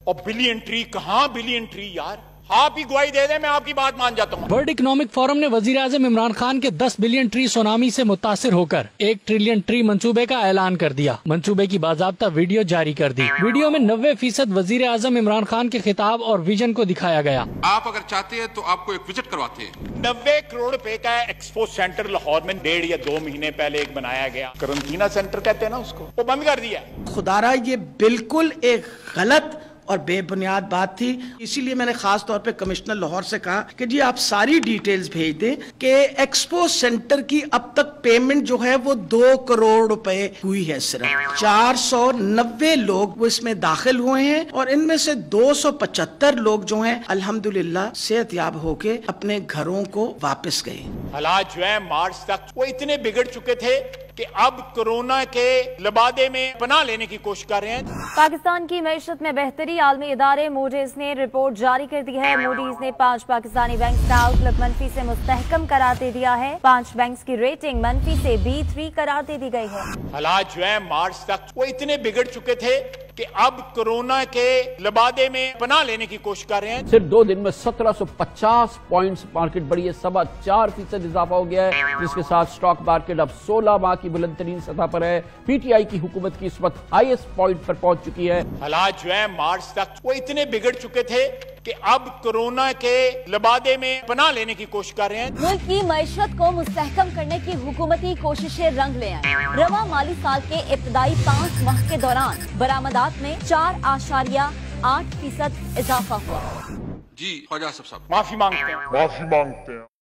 और billion tree कहाँ billion tree यार, आप ही गवाही दे दे, मैं आपकी बात मान जाता हूँ। वर्ल्ड इकोनॉमिक फोरम ने वजीर आजम इमरान खान के 10 बिलियन ट्री सुनामी से मुतासिर होकर 1 ट्रिलियन ट्री मंसूबे का ऐलान कर दिया। मंसूबे की बाज़ाब्ता वीडियो जारी कर दी। वीडियो में 90% वजीर आजम इमरान खान के खिताब और विजन को दिखाया गया। आप अगर चाहते हैं तो आपको एक विजिट करवाते हैं। 90 करोड़ रुपए का एक्सपो सेंटर लाहौर में 1.5 या 2 महीने पहले एक बनाया गया, करंटीना सेंटर कहते हैं ना उसको, वो बंद कर दिया। खुदारा ये बिल्कुल एक गलत और बेबुनियाद बात थी। इसीलिए मैंने खास तौर पे कमिश्नर लाहौर से कहा कि जी आप सारी डिटेल्स भेज दें कि एक्सपो सेंटर की अब तक पेमेंट जो है वो 2 करोड़ रुपए हुई है। सिर्फ 490 लोग वो इसमें दाखिल हुए हैं और इनमें से 275 लोग जो हैं अल्हम्दुलिल्लाह सेहतयाब होके अपने घरों को वापस गए। हालात जो है मार्च तक वो इतने बिगड़ चुके थे कि अब कोरोना के लबादे में पनाह लेने की कोशिश कर रहे हैं। पाकिस्तान की मईशत में बेहतरी, आलमी इदारे मूडीज ने रिपोर्ट जारी कर दी है। मूडीज ने 5 पाकिस्तानी बैंक का आउटलुक मंफी से मुस्तहकम करार दे दिया है। 5 बैंक की रेटिंग मंफी से B3 करार दे दी गई है। हालात जो है मार्च तक वो इतने बिगड़ चुके थे कि अब कोरोना के लबादे में पनाह लेने की कोशिश कर रहे हैं। सिर्फ 2 दिन में 1750 पॉइंट्स मार्केट बढ़ी है, 4.25% इजाफा हो गया है, जिसके साथ स्टॉक मार्केट अब 16 माह की बुलंद तरीन सतह पर है। PTI की हुकूमत की इस वक्त हाईएस्ट पॉइंट पर पहुंच चुकी है। हालात जो है मार्च तक वो इतने बिगड़ चुके थे कि अब कोरोना के लबादे में पनाह लेने की कोशिश कर रहे हैं। मुल्क की मईशत को मुस्तहकम करने की हुकूमती कोशिशें रंग ले आई। रवा माली साल के इब्तदाई 5 माह के दौरान बरामदात में 4.8% इजाफा हुआ। जी ख्वाजा साहब माफी मांगते हैं।